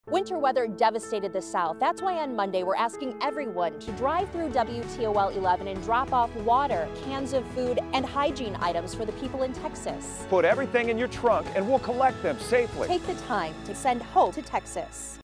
Winter weather devastated the South. That's why on Monday we're asking everyone to drive through WTOL 11 and drop off water, cans of food, and hygiene items for the people in Texas. Put everything in your trunk and we'll collect them safely. Take the time to send hope to Texas.